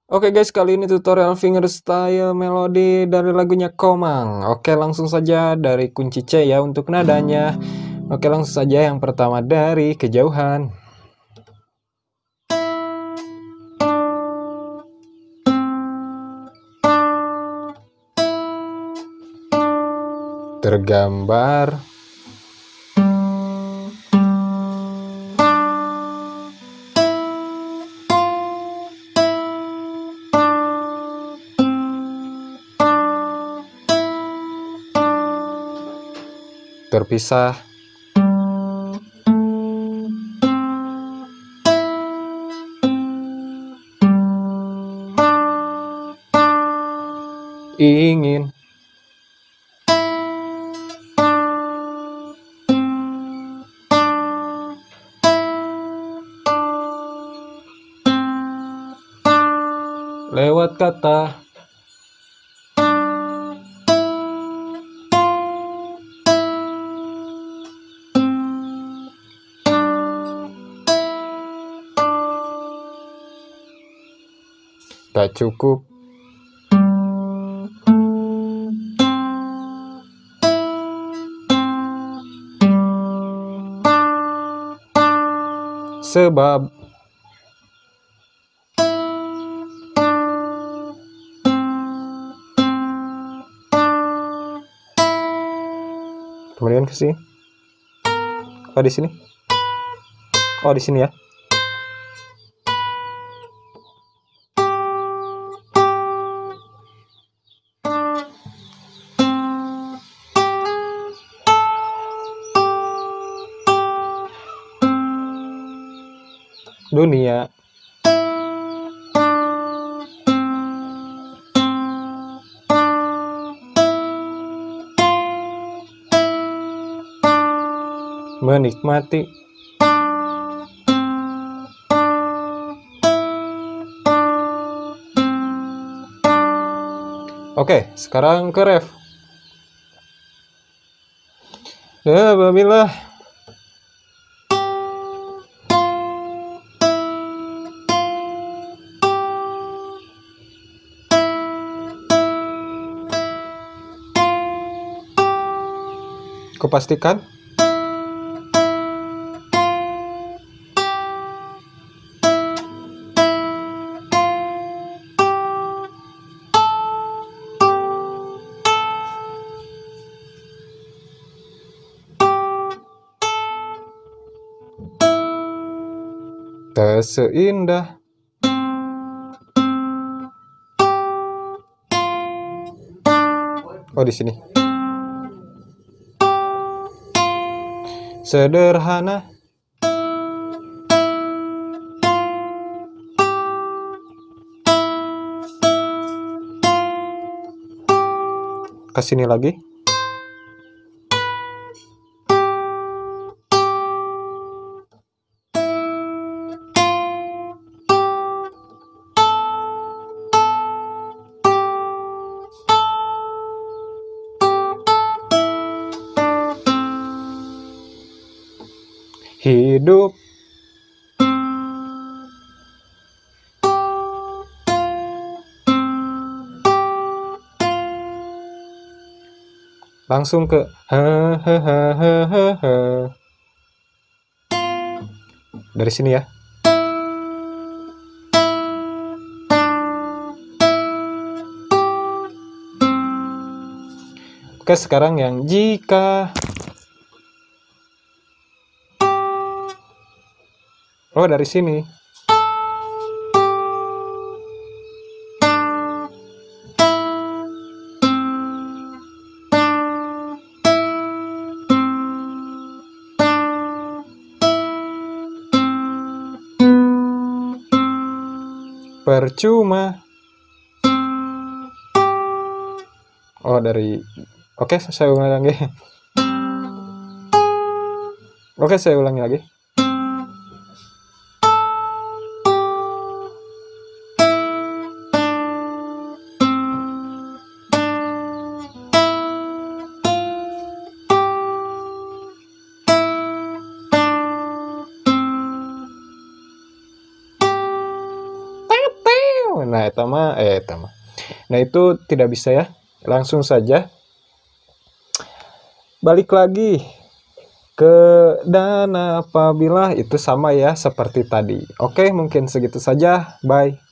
Oke guys, kali ini tutorial fingerstyle melodi dari lagunya Komang. Oke, langsung saja dari kunci C ya untuk nadanya. Oke, langsung saja yang pertama dari kejauhan. Tergambar terpisah ingin lewat kata tak cukup. Sebab kemudian ke sini. Oh, di sini. Oh, di sini ya. Dunia menikmati Oke, sekarang ke ref. Apabila kupastikan tak seindah di sini. Sederhana ke sini lagi. Hidup langsung ke dari sini ya. Oke, sekarang yang jika. Oh, dari sini. Percuma. Oh, dari. Oke, saya ulangi lagi. Oke, saya ulangi lagi. Nah, nah itu tidak bisa ya. Langsung saja balik lagi ke dan apabila, itu sama ya seperti tadi. Oke, mungkin segitu saja. Bye.